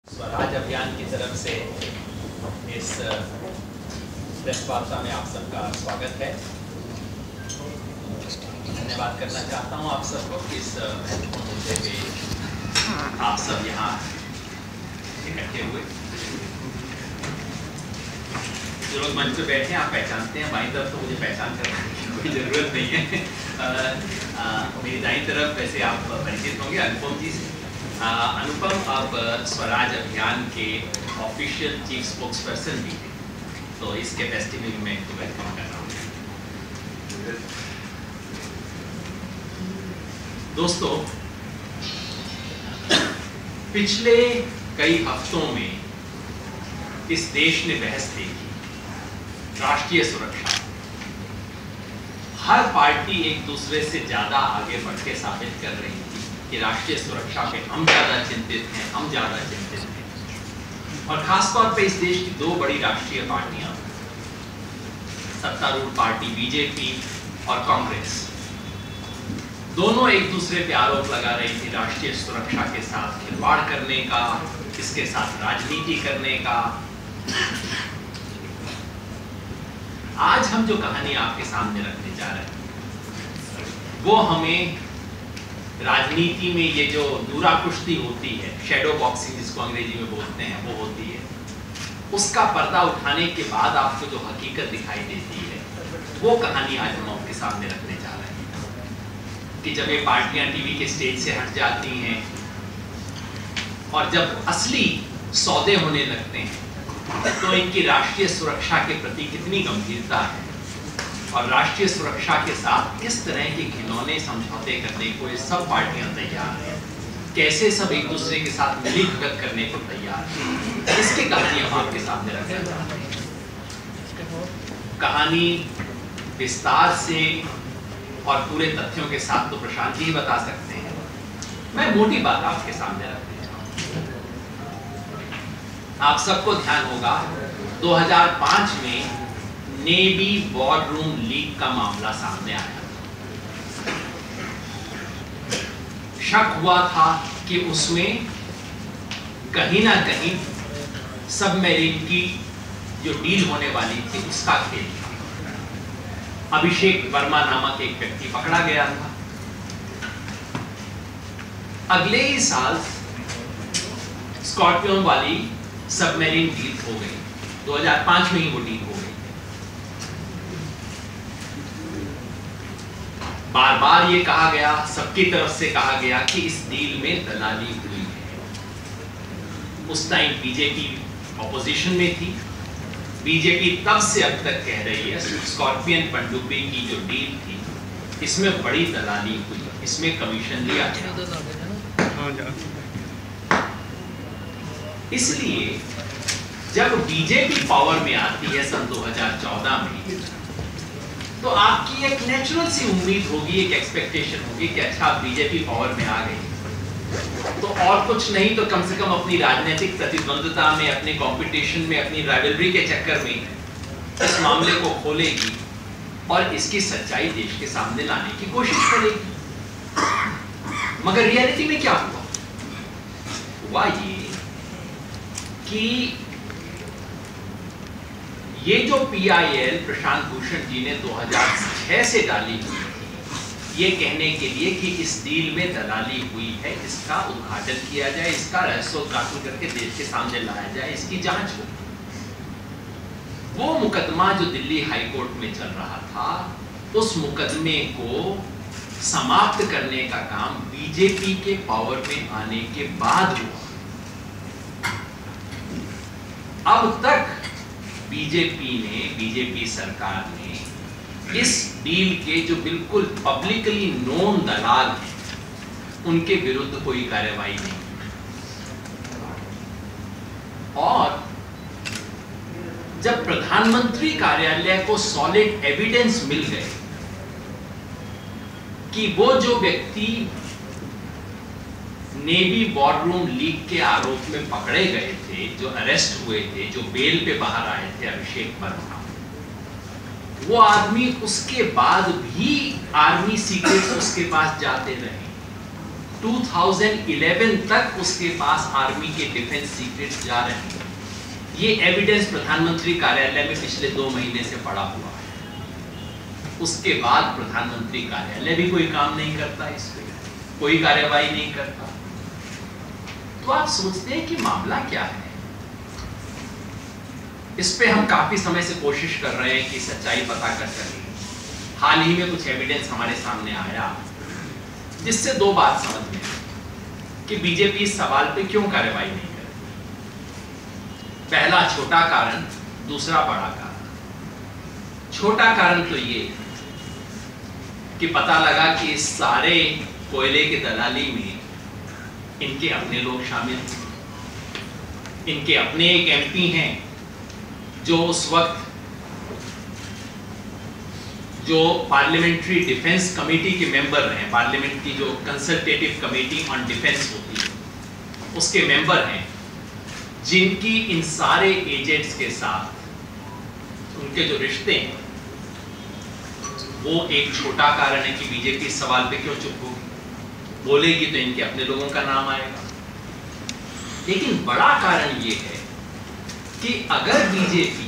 स्वराज अभियान की तरफ से इस प्रेस वार्ता में आप सबका स्वागत है। धन्यवाद करना चाहता हूं आप सबको कि इस महत्वपूर्ण मुद्दे पे आप सब यहाँ इकट्ठे हुए। जो लोग मंच पे बैठे हैं आप पहचानते हैं, बाईं तरफ तो मुझे पहचान करने की कोई ज़रूरत नहीं है। मेरी दाईं तरफ वैसे आप परिचित होंगे अनुपम जी से। अनुपम अब स्वराज अभियान के ऑफिशियल चीफ स्पोक्स पर्सन भी थे, तो इस कैपेसिटी में भी मैं इनको वेलकम कर रहा हूँ। दोस्तों, पिछले कई हफ्तों में इस देश ने बहस देखी राष्ट्रीय सुरक्षा। हर पार्टी एक दूसरे से ज्यादा आगे बढ़ के साबित कर रही थी कि राष्ट्रीय सुरक्षा पे हम ज्यादा चिंतित हैं, हम ज्यादा चिंतित हैं। और खासतौर पे इस देश की दो बड़ी राष्ट्रीय पार्टियां, सत्तारूढ़ पार्टी बीजेपी और कांग्रेस, दोनों एक दूसरे पे आरोप लगा रही थी राष्ट्रीय सुरक्षा के साथ खिलवाड़ करने का, इसके साथ राजनीति करने का। आज हम जो कहानी आपके सामने रखने जा रहे हैं वो हमें राजनीति में ये जो दूरा कुश्ती होती है, शैडो बॉक्सिंग जिसको अंग्रेजी में बोलते हैं, वो होती है, उसका पर्दा उठाने के बाद आपको जो हकीकत दिखाई देती है वो कहानी आज हम आपके सामने रखने जा रहे हैं। कि जब ये पार्टियां टीवी के स्टेज से हट जाती हैं और जब असली सौदे होने लगते हैं तो इनकी राष्ट्रीय सुरक्षा के प्रति कितनी गंभीरता है और राष्ट्रीय सुरक्षा के साथ किस तरह के घिनौने समझौते करने को ये सब पार्टियां तैयार हैं, कैसे सब एक दूसरे के साथ मिलीभगत करने को तैयार हैं, इसकी कहानी हम आपके सामने रखना चाहते हैं। कहानी विस्तार से और पूरे तथ्यों के साथ तो प्रशांत जी ही बता सकते हैं, मैं मोटी बात आपके सामने रखने चाहूँ। आप सबको ध्यान होगा 2005 में नेवी वॉर रूम लीक का मामला सामने आया। शक हुआ था कि उसमें कहीं ना कहीं सबमरीन की जो डील होने वाली थी उसका खेल था। अभिषेक वर्मा नामक एक व्यक्ति पकड़ा गया था। अगले ही साल स्कॉर्पियन वाली सबमरीन डील हो गई, 2005 में ही वो डील हो गई। बार बार ये कहा गया, सबकी तरफ से कहा गया कि इस डील में दलाली हुई है। उस टाइम बीजेपी ऑपोजिशन में थी। बीजेपी तब से अब तक कह रही है स्कॉर्पियन पनडुब्बी की जो डील थी इसमें बड़ी दलाली हुई, इसमें कमीशन लिया गया। इसलिए जब बीजेपी पावर में आती है सन 2014 में, तो आपकी एक नेचुरल सी उम्मीद होगी, एक एक्सपेक्टेशन होगी कि अच्छा बीजेपी पावर में आ गई तो और कुछ नहीं तो कम से कम अपनी राजनीतिक प्रतिद्वंद्विता में, अपने कंपटीशन में, अपनी राइवलरी के चक्कर में इस मामले को खोलेगी और इसकी सच्चाई देश के सामने लाने की कोशिश करेगी। मगर रियलिटी में क्या हुआ? हुआ ये कि ये जो PIL प्रशांत भूषण जी ने 2006 से डाली हुई थी, ये कहने के लिए कि इस डील में दलाली हुई है, इसका उद्घाटन किया जाए, इसका रहस्योद्घाटन करके देश के सामने लाया जाए, इसकी जांच हो। वो मुकदमा जो दिल्ली हाई कोर्ट में चल रहा था, उस मुकदमे को समाप्त करने का काम बीजेपी के पावर में आने के बाद हुआ। अब तक बीजेपी सरकार ने इस डील के जो बिल्कुल पब्लिकली नोन दलाल हैं उनके विरुद्ध कोई कार्रवाई नहीं की। और जब प्रधानमंत्री कार्यालय को सॉलिड एविडेंस मिल गए कि वो जो व्यक्ति नेवी वॉर रूम लीक के आरोप में पकड़े गए थे, जो अरेस्ट हुए थे, जो बेल पे बाहर आए थे, अभिषेक वर्मा, वो आदमी उसके बाद भी आर्मी सीक्रेट्स उसके पास जाते रहे। 2011 तक उसके पास आर्मी के डिफेंस सीक्रेट्स जा रहे हैं। ये एविडेंस प्रधानमंत्री कार्यालय में पिछले 2 महीने से पड़ा हुआ है। उसके बाद प्रधानमंत्री कार्यालय भी कोई काम नहीं करता, इस पे कोई कार्यवाही नहीं करता। तो आप सोचते हैं कि मामला क्या है? इस पे हम काफी समय से कोशिश कर रहे हैं कि सच्चाई पता कर सकें। हाल ही में कुछ एविडेंस हमारे सामने आया जिससे 2 बात समझ में आई कि बीजेपी इस सवाल पे क्यों कार्रवाई नहीं कर रही। पहला छोटा कारण, दूसरा बड़ा कारण। छोटा कारण तो ये कि पता लगा कि इस सारे कोयले के दलाली में इनके अपने लोग शामिल हैं। इनके अपने एक एमपी हैं जो उस वक्त जो पार्लियामेंट्री डिफेंस कमेटी के मेंबर रहे, पार्लियामेंट की जो कंसल्टेटिव कमेटी ऑन डिफेंस होती है उसके मेंबर हैं, जिनकी इन सारे एजेंट्स के साथ उनके जो रिश्ते हैं वो एक छोटा कारण है कि बीजेपी इस सवाल पे क्यों चुप होगी। बोलेगी तो इनके अपने लोगों का नाम आएगा। लेकिन बड़ा कारण ये है कि अगर बीजेपी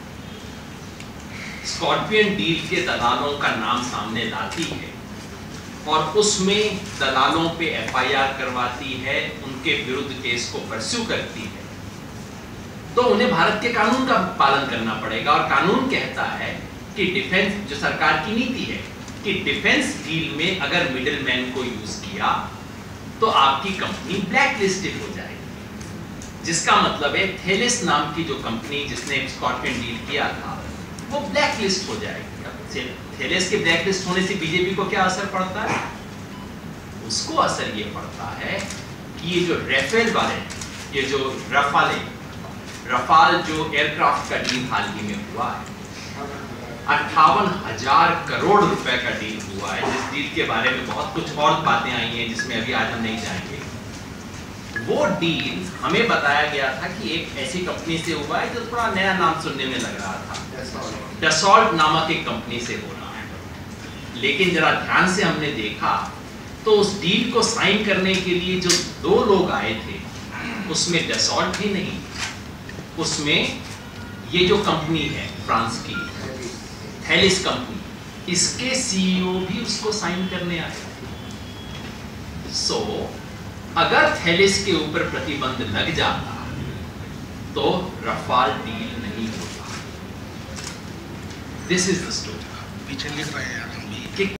स्कॉर्पियन डील के दलालों का नाम सामने लाती है और उसमें दलालों पे एफआईआर करवाती है, उनके विरुद्ध केस को परस्यू करती है, तो उन्हें भारत के कानून का पालन करना पड़ेगा। और कानून कहता है कि डिफेंस, जो सरकार की नीति है कि डिफेंस डील में अगर मिडिलमैन को यूज किया तो आपकी कंपनी ब्लैक लिस्टेड हो जाएगी। जिसका मतलब है थेलिस नाम की जो कंपनी जिसने स्कॉर्पियन डील किया था वो ब्लैक लिस्ट हो जाएगी। थेलिस के ब्लैक लिस्ट होने से बीजेपी को क्या असर पड़ता है? उसको असर ये पड़ता है कि ये जो राफेल वाले, ये जो रफाल जो एयरक्राफ्ट का डील हाल ही में हुआ है, 58,000 करोड़ रुपए का डील हुआ है, जिस डील के बारे में बहुत कुछ और बातें आई हैं जिसमें अभी आज हम नहीं जाएंगे। वो डील हमें बताया गया था कि एक ऐसी कंपनी से हुआ है जो थोड़ा नया नाम सुनने में लग रहा था, डसॉल्ट नामक एक कंपनी से हो रहा है। लेकिन जरा ध्यान से हमने देखा तो उस डील को साइन करने के लिए जो 2 लोग आए थे उसमें डसॉल्ट भी नहीं, उसमें ये जो कंपनी है फ्रांस की थेलिस कंपनी, इसके सीईओ भी उसको साइन करने आए। अगर थेलिस के ऊपर प्रतिबंध लग जाता तो रफाल डील नहीं होता। This is the story. पीछे लिख रहे हैं।